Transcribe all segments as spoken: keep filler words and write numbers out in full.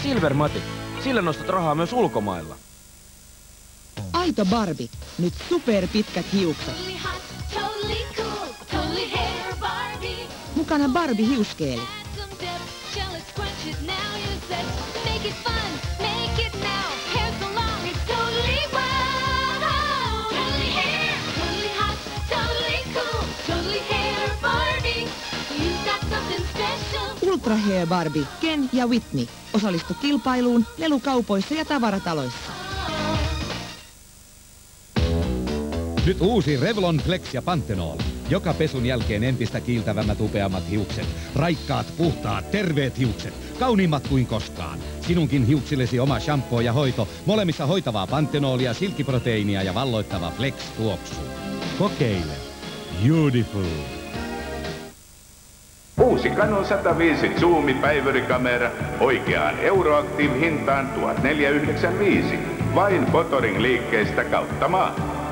Silvermatic. Sillä nostat rahaa myös ulkomailla. Aito Barbie. Nyt superpitkät hiukset. Mukana Barbie hiuskeeli. Ultra Hair Barbie, Ken ja Whitney. Osallistu kilpailuun lelukaupoissa ja tavarataloissa. Nyt uusi Revlon Flex ja Panthenol. Joka pesun jälkeen entistä kiiltävämmät upeammat hiukset. Raikkaat, puhtaat, terveet hiukset. Kauniimmat kuin koskaan. Sinunkin hiuksillesi oma shampoo ja hoito. Molemmissa hoitavaa Panthenolia, silkkiproteiinia ja valloittava Flex tuoksu. Kokeile. Beautiful. Uusi Canon sata viisi Zoomi päivärikamera oikeaan Euroactiv-hintaan tuhatneljäsataayhdeksänkymmentäviisi. Vain Motoring liikkeistä kautta maan.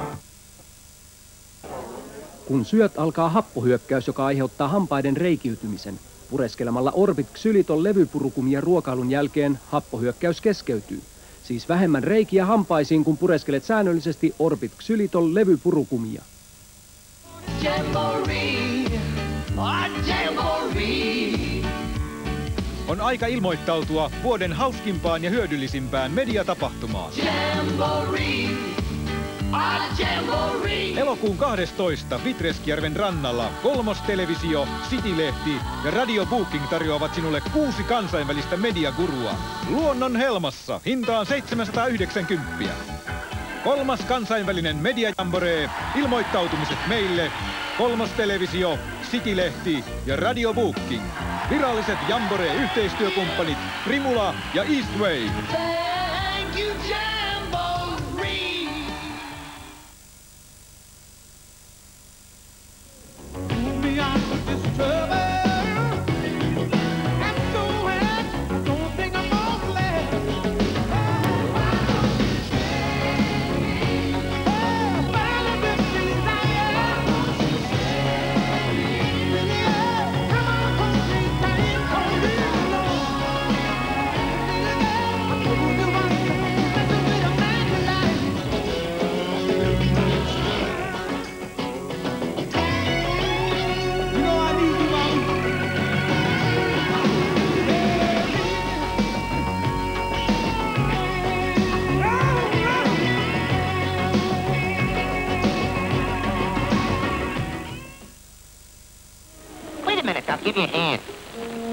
Kun syöt, alkaa happohyökkäys, joka aiheuttaa hampaiden reikiytymisen. Pureskelemalla Orbit Xylitol levypurukumia ruokailun jälkeen happohyökkäys keskeytyy. Siis vähemmän reikiä hampaisiin, kun pureskelet säännöllisesti Orbit Xylitol levypurukumia. On aika ilmoittautua vuoden hauskimpaan ja hyödyllisimpään mediatapahtumaan. Jamboree. Elokuun kahdestoista Vitreskijärven rannalla Kolmos-televisio, City-lehti ja Radio Booking tarjoavat sinulle kuusi kansainvälistä mediagurua. Luonnon helmassa hintaan seitsemänsataayhdeksänkymmentä. Kolmas kansainvälinen mediajamboree. Ilmoittautumiset meille. Kolmos-televisio, City-lehti ja Radio Booking. Viralliset jamboree-yhteistyökumppanit Primula ja Eastway. Thank you, Wait a minute, I'll give you a hand.